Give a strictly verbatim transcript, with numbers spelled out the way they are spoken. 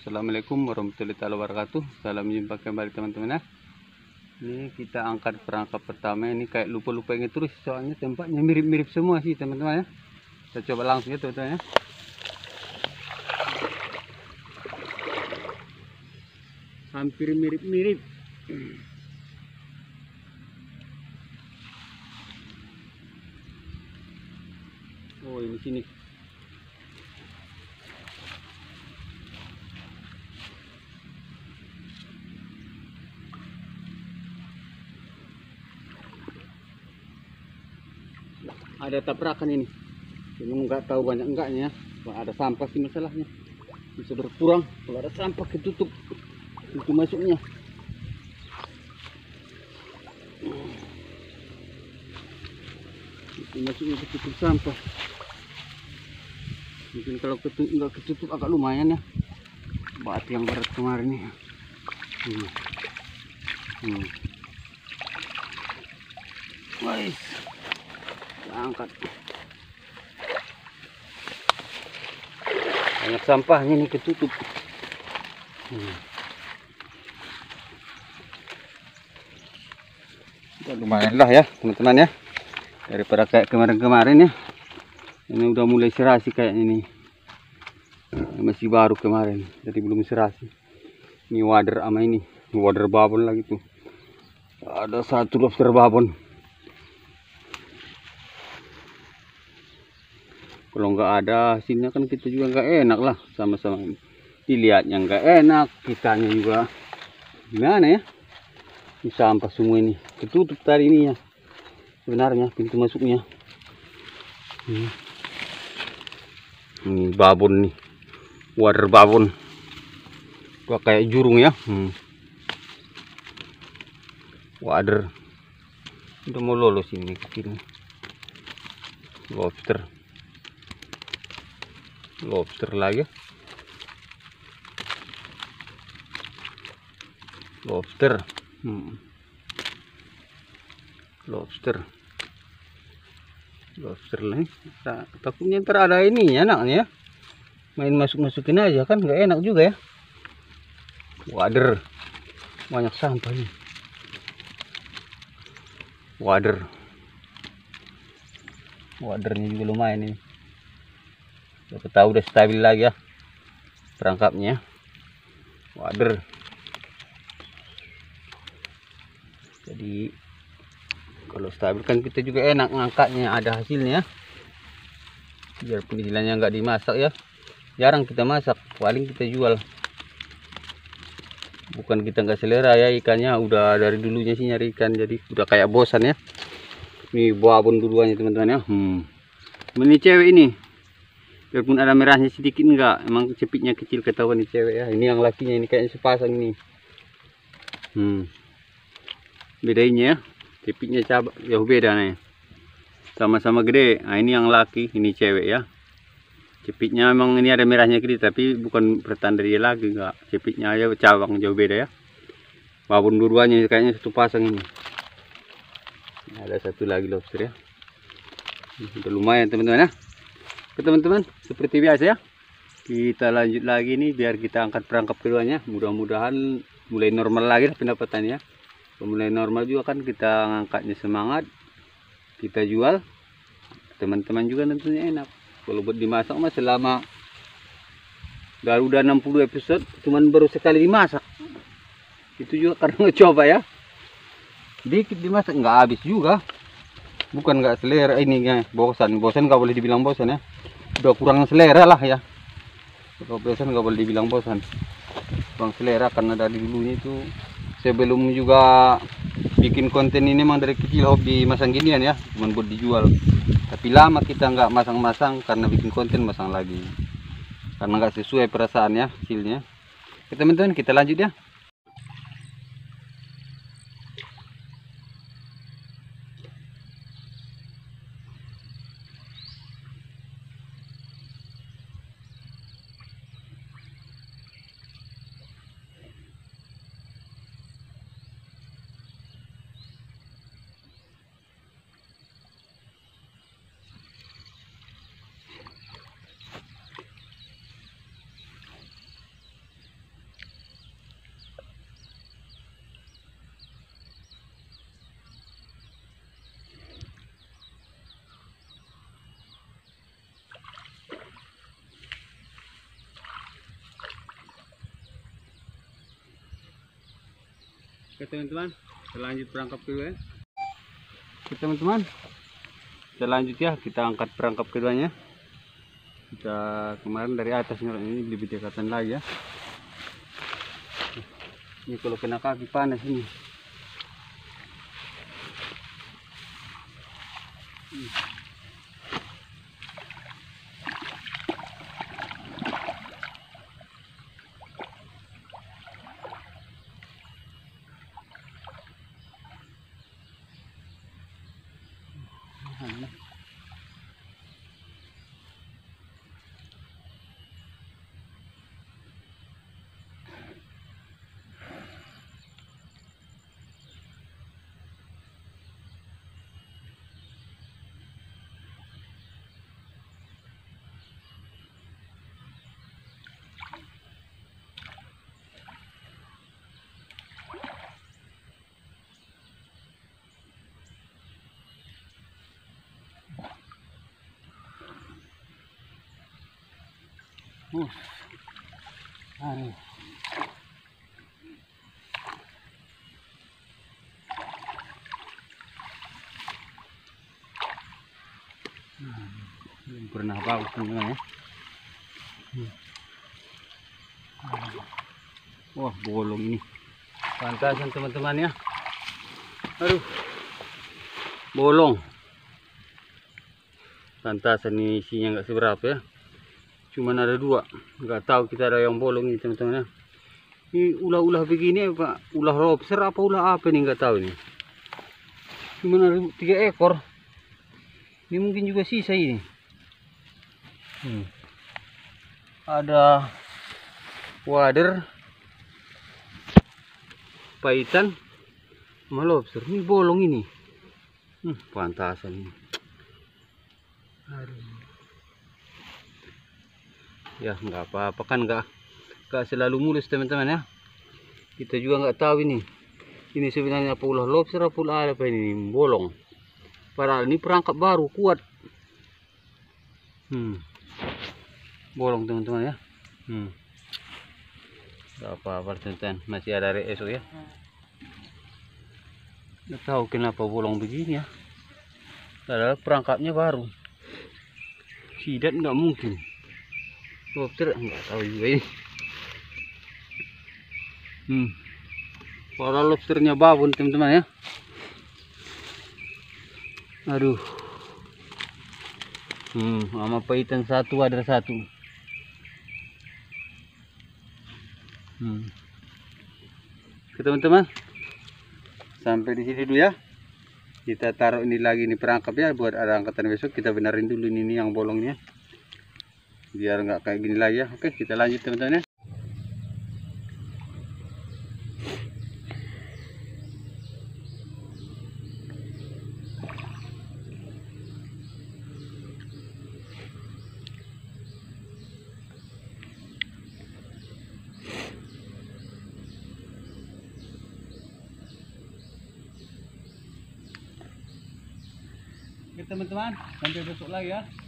Assalamualaikum warahmatullahi wabarakatuh. Salam jumpa kembali teman-teman ya. Ini kita angkat perangkap pertama. Ini kayak lupa-lupa ingat terus, soalnya tempatnya mirip-mirip semua sih teman-teman ya. Kita coba langsung ya teman-teman ya. Hampir mirip-mirip. Oh, ini sini. Ada tabrakan ini, cuma nggak tahu banyak enggaknya. Kalau ada sampah sih masalahnya, bisa berkurang. Kalau ada sampah ketutup itu masuknya. Itu masuknya ketutup sampah. Mungkin kalau ketutup nggak ketutup agak lumayan ya. Batu yang berat kemarin nih. Hmm. Hmm. Wais. Angkat banyak sampahnya nih, ketutup. hmm. Ya, lumayan lah ya teman-teman ya, daripada kayak kemarin-kemarin ya. Ini udah mulai serasi kayak ini, masih baru kemarin jadi belum serasi. Ini wader sama ini wader babon lagi tuh, ada satu lobster babon. Kalau nggak ada hasilnya kan kita juga nggak enak lah, sama-sama dilihatnya nggak enak, kitanya juga gimana ya. Ini sampah semua ini, ketutup tadi ini ya sebenarnya pintu masuknya. hmm. Ini babon nih, water babon, gua kayak jurung ya. hmm. Water udah mau lolos ini ke sini. Lobster lobster lagi, lobster hmm. lobster lobster lagi. Nah, takutnya ntar ada ini ya anaknya, main masuk masukin aja kan nggak enak juga ya. Wader banyak sampah nih, wader wadernya juga lumayan ini. Kita tahu udah stabil lagi ya perangkapnya. Wader. Jadi kalau stabil kan kita juga enak ngangkatnya, ada hasilnya. Biarpun istilahnya nggak dimasak ya, jarang kita masak, paling kita jual. Bukan kita nggak selera ya ikannya, udah dari dulunya sih nyari ikan, jadi udah kayak bosan ya. Ini babon duluannya teman-teman ya. hmm. Ini cewek ini, biarpun ada merahnya sedikit enggak, emang cepitnya kecil ketahuan nih cewek ya. Ini yang lakinya ini kayaknya sepasang ini. Hmm. Bedanya ya, cepitnya cabak jauh beda nih. Sama-sama gede. Nah, ini yang laki, ini cewek ya. Cepitnya emang ini ada merahnya gede, tapi bukan pertanda dia lagi enggak. Cepitnya aja cabang jauh beda ya. Babon dua-duanya kayaknya satu pasang ini. Ada satu lagi lobster ya. Udah lumayan teman-teman ya. Oke teman-teman, seperti biasa ya, kita lanjut lagi nih biar kita angkat perangkap keduanya. Mudah-mudahan mulai normal lagi pendapatannya. Mulai normal juga kan kita ngangkatnya semangat, kita jual, teman-teman juga tentunya enak. Kalau buat dimasak mah selama Garuda enam puluh episode cuman baru sekali dimasak, itu juga karena ngecoba ya. Dikit dimasak nggak habis juga, bukan nggak selera ini ya, bosan bosan nggak boleh dibilang bosan ya, udah kurang selera lah ya. Kalau bosan nggak boleh dibilang bosan, kurang selera karena dari dulunya itu sebelum juga bikin konten ini memang dari kecil hobi masang ginian ya, cuma buat dijual. Tapi lama kita nggak masang-masang karena bikin konten masang lagi, karena nggak sesuai perasaan ya hasilnya. Oke teman-teman, kita lanjut ya. Oke teman-teman, kita lanjut perangkap kedua ya. Oke teman-teman, kita lanjut ya, kita angkat perangkap keduanya. Kita kemarin dari atas ini lebih dekatan lagi ya. Ini kalau kena kaki panas ini. Uh, aduh. Hmm, belum pernah bagus semua ya. Hmm. Wah, bolong ini. Pantasan teman-teman ya. Aduh, bolong. Pantasan ini isinya nggak seberapa ya. Cuman ada dua, nggak tahu kita ada yang bolong ini teman-teman ya. Ini ulah-ulah begini apa ulah lobster apa ulah apa nih nggak tahu nih. Cuman ada tiga ekor. Ini mungkin juga sisa ini. Hmm. Ada wader, paitan, sama lobster. Ini bolong ini. Hmm, pantasan ini. Aduh. Ya nggak apa-apa kan, nggak nggak selalu mulus teman-teman ya. Kita juga nggak tahu ini ini sebenarnya apa ulah lobster apa ulah apa ini bolong. Padahal ini perangkap baru kuat. Hmm. Bolong teman-teman ya. Hmm. Nggak apa-apa teman-teman, masih ada hari esok ya. Nggak tahu kenapa bolong begini ya. Padahal perangkapnya baru. Sidat nggak mungkin. Lobster nggak tahu juga ini. Hmm. Kalau lobsternya babon teman-teman ya. Aduh. Hmm, sama paitan satu ada satu. Hmm. Oke teman-teman. Sampai di sini dulu ya. Kita taruh ini lagi ini perangkap ya, buat ada angkatan besok kita benerin dulu ini yang bolongnya. Biar nggak kayak gini lagi ya. Oke, kita lanjut teman-teman ya. Oke teman-teman, sampai besok lagi ya.